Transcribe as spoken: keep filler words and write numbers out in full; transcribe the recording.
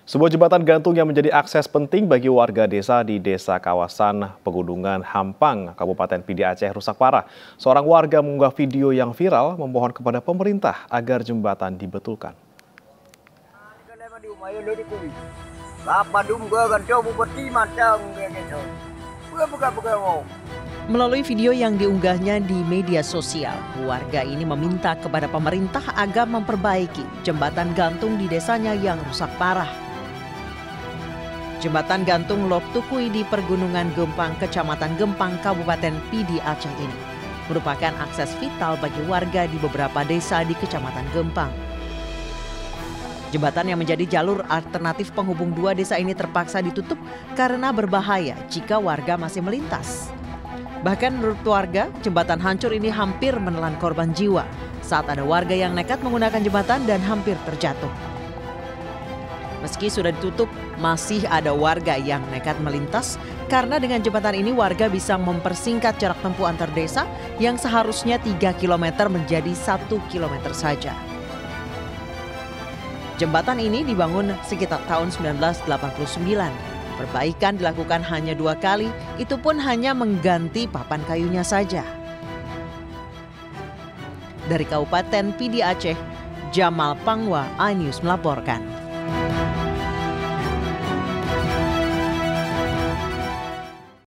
Sebuah jembatan gantung yang menjadi akses penting bagi warga desa di desa kawasan Pegunungan Hampang, Kabupaten Pidi Aceh rusak parah. Seorang warga mengunggah video yang viral memohon kepada pemerintah agar jembatan dibetulkan. Melalui video yang diunggahnya di media sosial, warga ini meminta kepada pemerintah agar memperbaiki jembatan gantung di desanya yang rusak parah. Jembatan gantung Lop Tukui di Pergunungan Gempang, Kecamatan Gempang, Kabupaten Pidi Aceh ini merupakan akses vital bagi warga di beberapa desa di Kecamatan Gempang. Jembatan yang menjadi jalur alternatif penghubung dua desa ini terpaksa ditutup karena berbahaya jika warga masih melintas. Bahkan menurut warga, jembatan hancur ini hampir menelan korban jiwa saat ada warga yang nekat menggunakan jembatan dan hampir terjatuh. Meski sudah ditutup, masih ada warga yang nekat melintas karena dengan jembatan ini warga bisa mempersingkat jarak tempuh antar desa yang seharusnya tiga kilometer menjadi satu kilometer saja. Jembatan ini dibangun sekitar tahun seribu sembilan ratus delapan puluh sembilan. Perbaikan dilakukan hanya dua kali, itu pun hanya mengganti papan kayunya saja. Dari Kabupaten Pidi Aceh, Jamal Pangwa, iNews melaporkan.